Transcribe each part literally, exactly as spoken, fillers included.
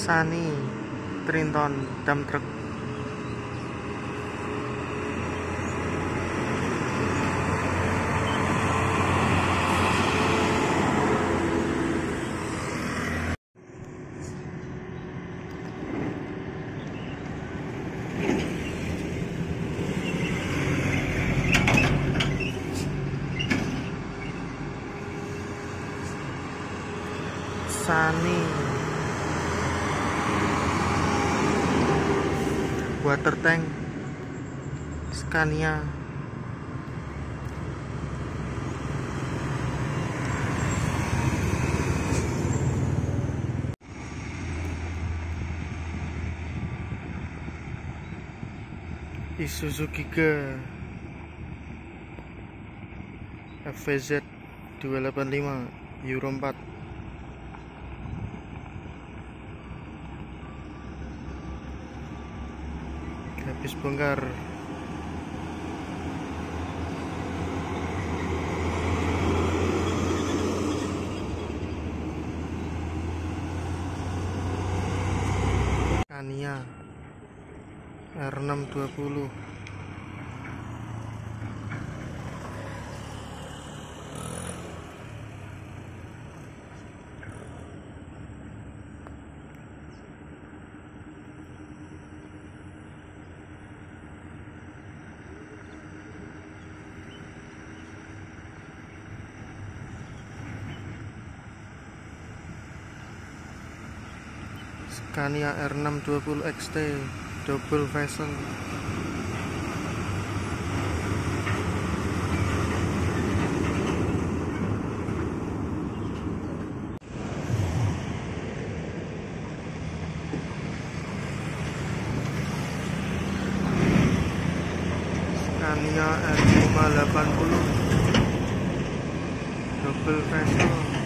Sani Trinton dump truck. Sani water tank Scania. Isuzu Giga F V Z dua delapan lima Euro empat. Habis bongkar. Scania R enam dua puluh. Scania R enam dua puluh X T double vessel. Scania R lima delapan puluh double vessel.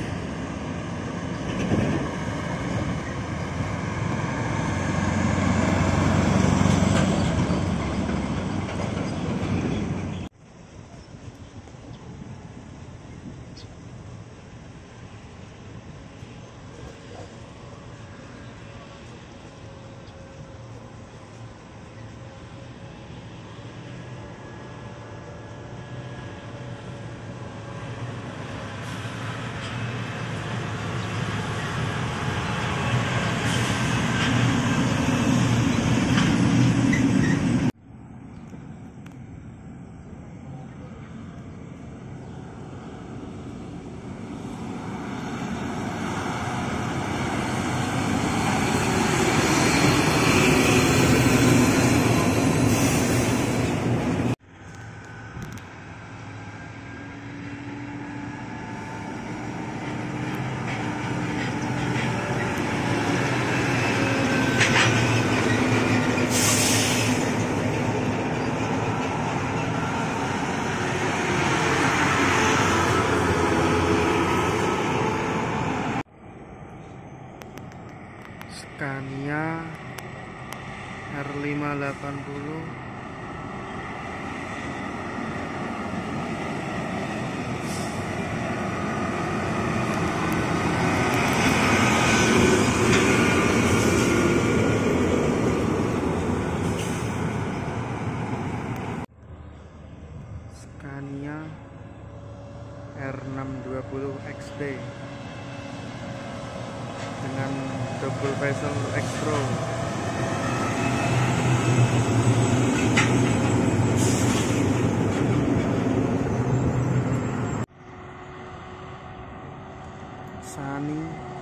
Scania R lima delapan puluh Scania R enam dua puluh X T dengan double vessel X-Pro. Sani